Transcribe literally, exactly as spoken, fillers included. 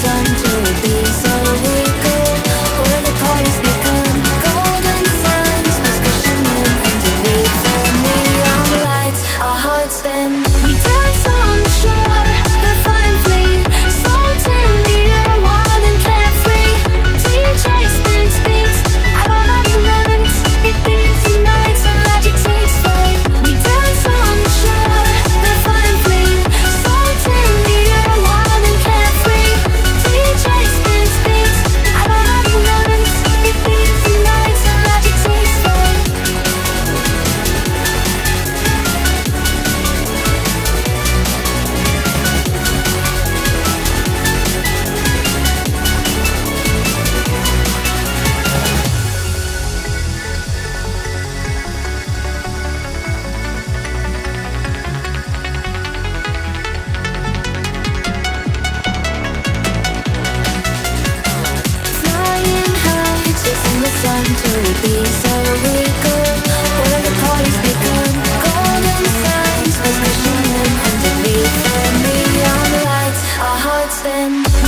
sun to Ibiza we go, where the parties begun. Golden sands was cushioning underneath the neon lights. Our hearts bend. We dance on the shore, the fine fleet, salt in the air, wild and carefree. D J spins beats, I don't have the lyrics. It beats the night, so magic takes flight. We dance on the shore, the fine fleet, salt in the air, wild and carefree. D J spins beats, I don't have the lyrics. It beats the night, so magic takes flight. Flying high, chasing the sun to Ibiza we go, where the parties begun. Golden sands was cushioning underneath the neon lights. Our hearts bend.